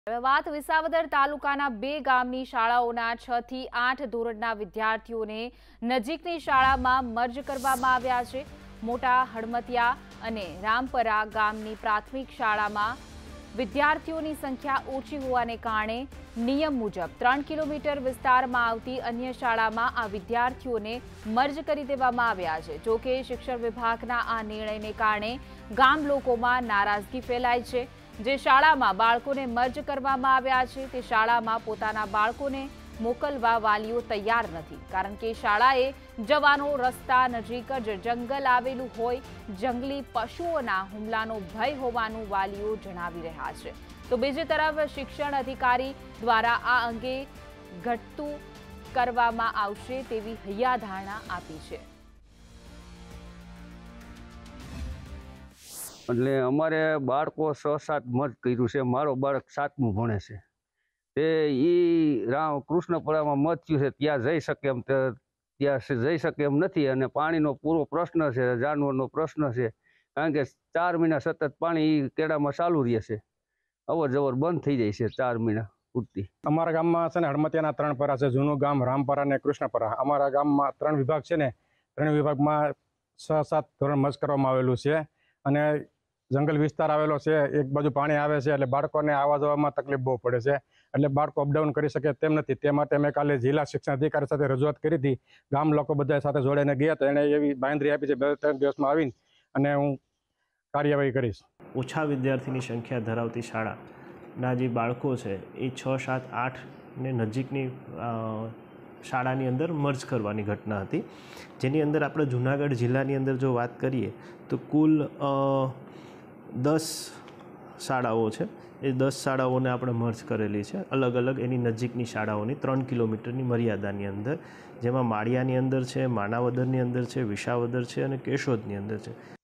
વાત વિસાવદર તાલુકાના 2 ગામની શાળાઓના 6 થી 8 ધોરણના વિદ્યાર્થીઓને નજીકની શાળામાં મર્જ કરવામાં આવ્યા છે। મોટા હડમતિયા અને રામપરા ગામની પ્રાથમિક શાળામાં વિદ્યાર્થીઓની સંખ્યા ઓછી હોવાને કારણે નિયમ મુજબ 3 કિલોમીટર વિસ્તારમાં આવતી અન્ય શાળામાં આ વિદ્યાર્થીઓને મર્જ કરી દેવામાં આવ્યા છે। જો કે શિક્ષણ વિભાગના આ નિર્ણયને કારણે ગામ લોકોમાં નારાજગી ફેલાઈ છે। જે શાળામાં બાળકોને મર્જ કરવામાં આવ્યા છે તે શાળામાં પોતાના બાળકોને મોકલવા વાલીઓ તૈયાર નથી, કારણ કે શાળાએ જવાનો રસ્તા નજીક જ જંગલ આવેલું હોય, જંગલી પશુઓના હુમલાનો ભય હોવાનું વાલીઓ જણાવી રહ્યા છે। તો બીજી તરફ શિક્ષણ અધિકારી દ્વારા આ અંગે ઘટતું કરવામાં આવશે તેવી હૈયાધારણા આપી છે। એટલે અમારે બાળકો 6-7 મર્જ કર્યું છે। મારો બાળક 7મું ભણે છે, તે રામ કૃષ્ણપરામાં મર્જ થયું છે, ત્યાં જઈ શકે એમ ત્યાં જઈ શકે એમ નથી। અને પાણીનો પૂરો પ્રશ્ન છે, જાનવરનો પ્રશ્ન છે, કારણ કે 4 મહિના સતત પાણી કેળામાં ચાલુ રહે છે, અવર જવર બંધ થઈ જાય છે 4 મહિના પૂરતી। અમારા ગામમાં છે ને હડમતિયાના 3 પરા છે, જૂનું ગામ રામપરા અને કૃષ્ણપરા। અમારા ગામમાં 3 વિભાગ છે ને, 3 વિભાગમાં 6-7 ધોરણ મર્જ કરવામાં આવેલું છે અને જંગલ વિસ્તાર આવેલો છે, એક બાજુ પાણી આવે છે એટલે બાળકોને આવવા જવામાં તકલીફ બહુ પડે છે, એટલે બાળકો અપડાઉન કરી શકે તેમ નથી। તે માટે મેં કાલે જિલ્લા શિક્ષણ અધિકારી સાથે રજૂઆત કરી હતી। ગામ લોકો બધા સાથે જોડાઈને ગયા તો એણે એવી બાંયધરી આપી છે 2-3 દિવસમાં આવીને અને હું કાર્યવાહી કરીશ। ઓછા વિદ્યાર્થીની સંખ્યા ધરાવતી શાળાના જે બાળકો છે એ 6, 7, 8 ને નજીકની શાળાની અંદર મર્જ કરવાની ઘટના હતી, જેની અંદર આપણે જૂનાગઢ જિલ્લાની અંદર જો વાત કરીએ તો કુલ 10 શાળાઓ છે। એ 10 શાળાઓને આપણે મર્જ કરેલી છે, અલગ અલગ એની નજીકની શાળાઓની 3 કિલોમીટરની મર્યાદાની અંદર, જેમાં માળિયાની અંદર છે, માણાવદરની અંદર છે, વિસાવદર છે અને કેશોદની અંદર છે।